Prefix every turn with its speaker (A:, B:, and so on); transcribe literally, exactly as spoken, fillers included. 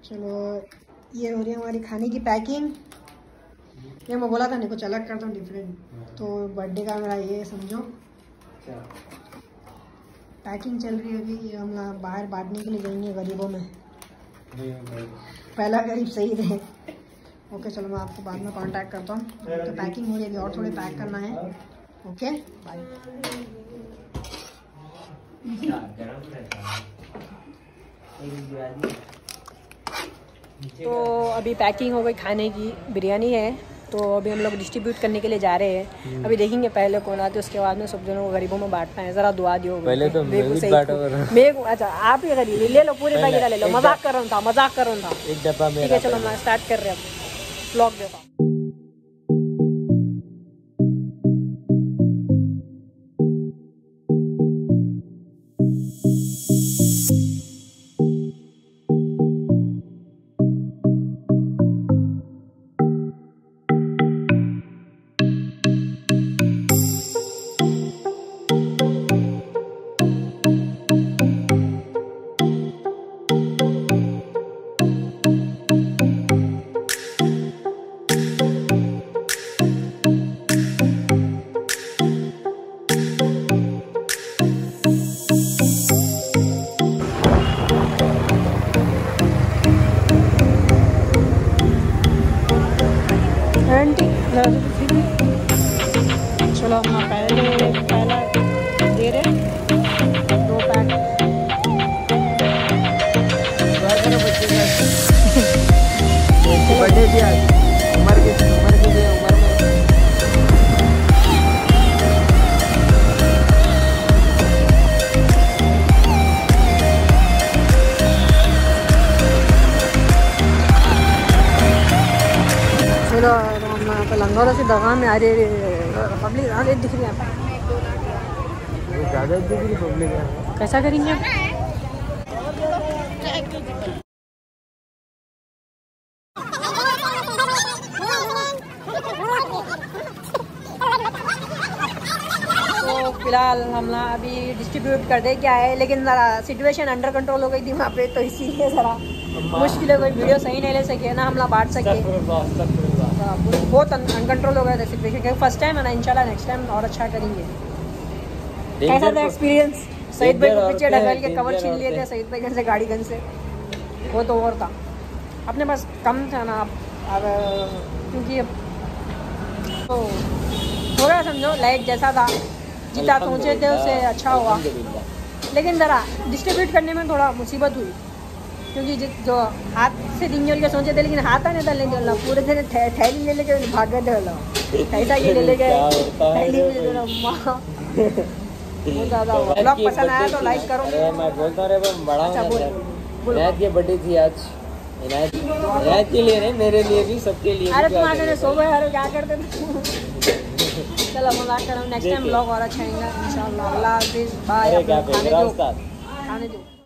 A: चलो ये हो रही है हमारी खाने की पैकिंग। ये मैं बोला था नहीं कुछ अलग करता हूँ डिफरेंट, तो बर्थडे का मेरा ये समझो पैकिंग चल रही है अभी। ये हम लोग बाहर बांटने के लिए जाएंगे गरीबों में। पहला गरीब सही रहे। ओके चलो मैं आपको बाद में कांटेक्ट करता हूँ। तो पैकिंग हो रही है अभी और थोड़ी पैक करना है। Okay bye. तो अभी पैकिंग हो गई, खाने की बिरयानी है। तो अभी हम लोग डिस्ट्रीब्यूट करने के लिए जा रहे हैं। अभी देखेंगे पहले कौन आते, उसके बाद में सब जनों को गरीबों में बांटना है। जरा दुआ दियो पहले तो मेरे को। अच्छा आप ही गरीब ले लो, पूरे पैकेट ले लो। मजाक कर रहा था, मजाक कर रहा था। एक डब्बा में ठीक है चलो मैं स्टार्ट कर रहे हैं ब्लॉग देखो। चलो हम पहले पहला दे रहे दो पैक। बर्थडे भी आज उम्र के उम्र के लिए उम्र में चलो लंगौरा से दगा में आ रही पब्लिक आगे दिख रही है। ज़्यादा दिख रही पब्लिक है। कैसा करेंगे तो फिलहाल हम ना अभी डिस्ट्रीब्यूट कर दे क्या है, लेकिन ज़रा सिचुएशन अंडर कंट्रोल हो गई थी वहाँ पे, तो इसीलिए ज़रा मुश्किल है। कोई वीडियो सही नहीं ले सके ना, हम ना बांट सके। बहुत अनकंट्रोल हो गया था सिचुएशन, क्योंकि फर्स्ट टाइम है ना। इंशाल्लाह नेक्स्ट टाइम और अच्छा करेंगे। कैसा था एक्सपीरियंस? सईद भाई को पीछे ढकल के कवर छीन लिए थे सईद भाई गन से, गाड़ी गन से। वो तो और था अपने पास कम था ना अब, क्योंकि तो हो गया समझो लाइक जैसा था जितना सोचे थे उससे अच्छा हुआ। लेकिन ज़रा डिस्ट्रीब्यूट करने में थोड़ा मुसीबत हुई, क्योंकि जो हाथ से दिंजल के सोचे थे, लेकिन हाथ आने था लेंगे पूरे दिन थैली ले लेके भाग गए थे। ऐसा ये ले लेके थैली बहुत ज़्यादा हुआ। ब्लॉग पसंद आया तो लाइक करो। मैं बोलता रहे बड़ा इनायत की बर्थडे थी आज। इनायत इनायत के लिए नहीं, मेरे लिए भी, सबके लिए। अरे तुम आगे सो गए, अरे क्या करते थे। चलो मजाक करो, नेक्स्ट टाइम ब्लॉग और अच्छा आएगा इंशाल्लाह। अल्लाह हाफिज़, बाय। खाने दो खाने दो।